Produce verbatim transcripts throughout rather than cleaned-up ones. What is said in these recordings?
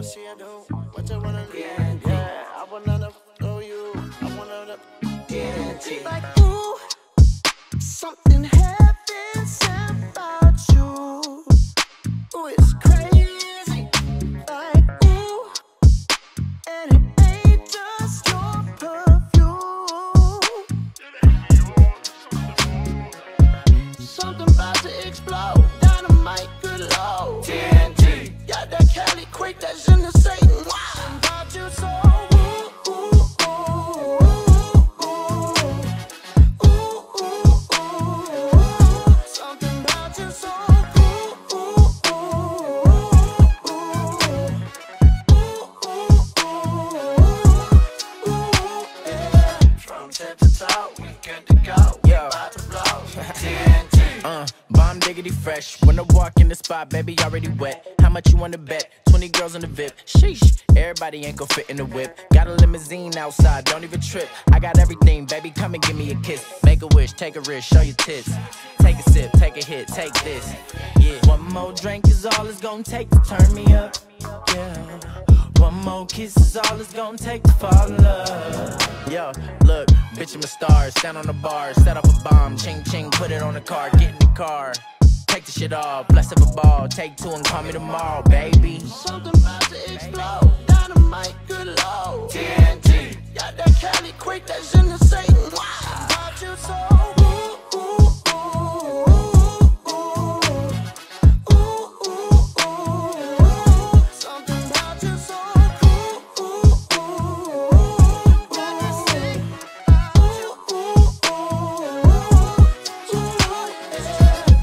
see I do what you wanna do. Yeah, I wanna know you. I wanna know. Like, ooh, something happens about you. Ooh, it's crazy. Like, ooh, and it ain't just your perfume. Something about to explode. Dynamite, good low. T N T. Yeah, that Cali quick, that's in the Satan. Wow. About you so. Ooh, ooh, ooh, ooh, ooh, ooh, ooh. Something about you so. Ooh, ooh, ooh, ooh, ooh, ooh, yeah. From tip to toe, we good to go. Yeah. About to blow. T N T. Uh, bomb diggity fresh. When I walk in the spot, baby, already wet. How much you wanna bet? twenty girls on the V I P. Sheesh, everybody ain't gon' fit in the whip. Got a limousine outside, don't even trip. I got everything, baby, come and give me a kiss. Make a wish, take a risk, show your tits. Take a sip, take a hit, take this. Yeah, one more drink is all it's gon' take to turn me up. Yeah, one more kiss is all it's gon' take to fall in love. Yo, look, bitch, I'm a star. Stand on the bar, set up a bomb. Ching ching, put it on the car, get in the car. Take the shit off, bless up a ball. Take two and call me tomorrow, baby. Something about to explode. Dynamite, good low. T N T. Yeah, that Cali quick, that's in the Satan. Wow. About you so. Ooh, ooh, ooh, ooh, ooh, ooh, ooh. Something about you so. Ooh, ooh, ooh, ooh. Let me sing about you. Ooh, ooh, ooh, yeah.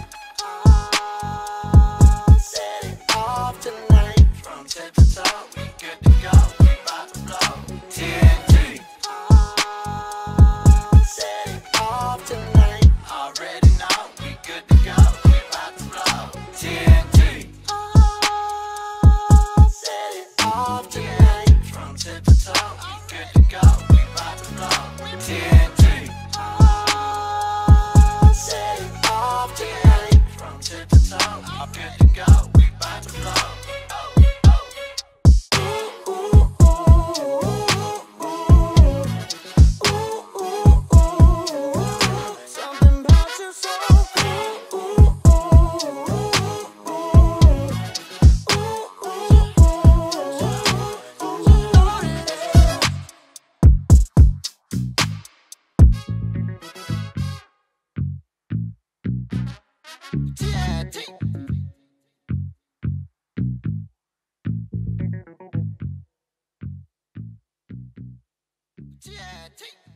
I set it off tonight. From tip to toe, we good to go. We bout to blow. T N T. I set it off tonight. Already know, we good to go. We bout to blow. T N T. I set it off tonight. From tip to toe, we good to go. We bout to blow. T N T. I set it off tonight. From tip to toe, we good to go. We bout to blow. Ooh, ooh, ooh, ooh, ooh, ooh. Something about you so. Ooh, ooh, ooh, T N T. T N T.